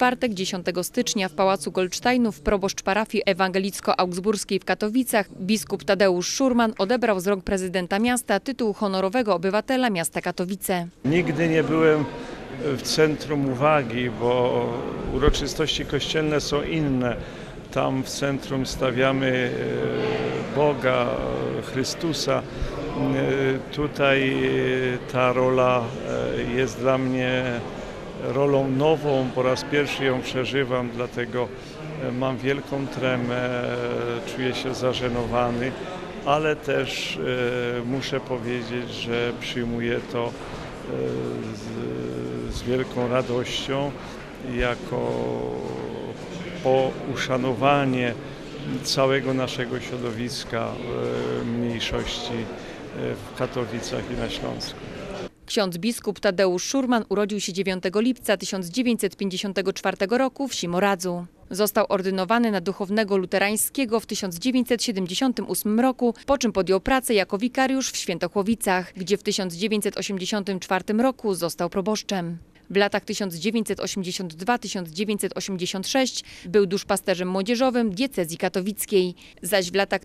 czwartek, 10 stycznia w Pałacu Goldsteinów proboszcz parafii ewangelicko-augsburskiej w Katowicach, biskup Tadeusz Szurman odebrał z rąk prezydenta miasta tytuł honorowego obywatela miasta Katowice. Nigdy nie byłem w centrum uwagi, bo uroczystości kościelne są inne. Tam w centrum stawiamy Boga, Chrystusa. Tutaj ta rola jest dla mnie rolą nową, po raz pierwszy ją przeżywam, dlatego mam wielką tremę, czuję się zażenowany, ale też muszę powiedzieć, że przyjmuję to z wielką radością jako uszanowanie całego naszego środowiska mniejszości w Katowicach i na Śląsku. Ksiądz biskup Tadeusz Szurman urodził się 9 lipca 1954 roku w Simoradzu. Został ordynowany na duchownego luterańskiego w 1978 roku, po czym podjął pracę jako wikariusz w Świętochłowicach, gdzie w 1984 roku został proboszczem. W latach 1982-1986 był duszpasterzem młodzieżowym diecezji katowickiej, zaś w latach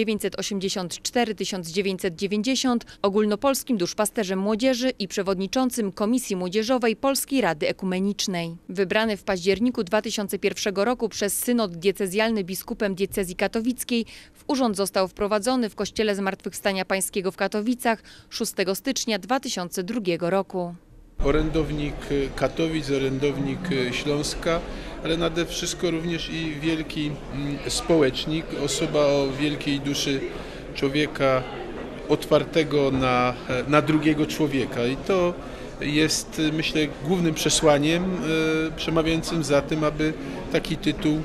1984-1990 ogólnopolskim duszpasterzem młodzieży i przewodniczącym Komisji Młodzieżowej Polskiej Rady Ekumenicznej. Wybrany w październiku 2001 roku przez synod diecezjalny biskupem diecezji katowickiej, w urząd został wprowadzony w Kościele Zmartwychwstania Pańskiego w Katowicach 6 stycznia 2002 roku. Orędownik Katowic, orędownik Śląska, ale nade wszystko również i wielki społecznik, osoba o wielkiej duszy człowieka otwartego na drugiego człowieka. I to jest, myślę, głównym przesłaniem przemawiającym za tym, aby taki tytuł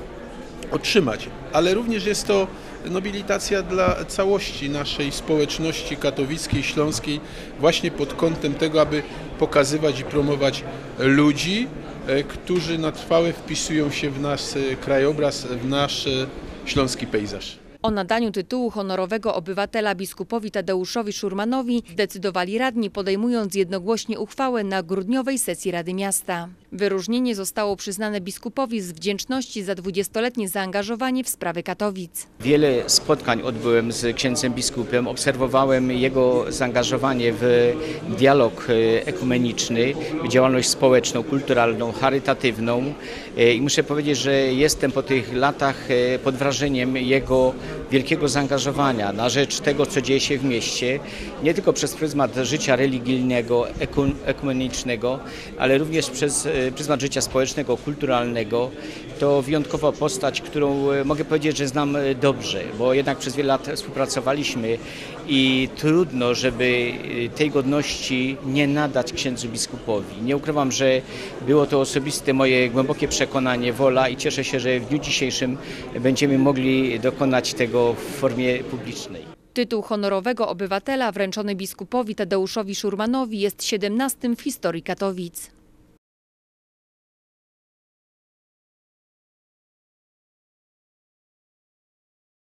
otrzymać. Ale również jest to nobilitacja dla całości naszej społeczności katowickiej, śląskiej, właśnie pod kątem tego, aby pokazywać i promować ludzi, którzy na trwałe wpisują się w nasz krajobraz, w nasz śląski pejzaż. O nadaniu tytułu honorowego obywatela biskupowi Tadeuszowi Szurmanowi zdecydowali radni, podejmując jednogłośnie uchwałę na grudniowej sesji Rady Miasta. Wyróżnienie zostało przyznane biskupowi z wdzięczności za 20-letnie zaangażowanie w sprawy Katowic. Wiele spotkań odbyłem z księdzem biskupem, obserwowałem jego zaangażowanie w dialog ekumeniczny, w działalność społeczną, kulturalną, charytatywną i muszę powiedzieć, że jestem po tych latach pod wrażeniem jego wielkiego zaangażowania na rzecz tego, co dzieje się w mieście, nie tylko przez pryzmat życia religijnego, ekumenicznego, ale również przez pryzmat życia społecznego, kulturalnego. To wyjątkowa postać, którą mogę powiedzieć, że znam dobrze, bo jednak przez wiele lat współpracowaliśmy i trudno, żeby tej godności nie nadać księdzu biskupowi. Nie ukrywam, że było to osobiste moje głębokie przekonanie, wola i cieszę się, że w dniu dzisiejszym będziemy mogli dokonać tego w formie publicznej. Tytuł honorowego obywatela wręczony biskupowi Tadeuszowi Szurmanowi jest 17. w historii Katowic.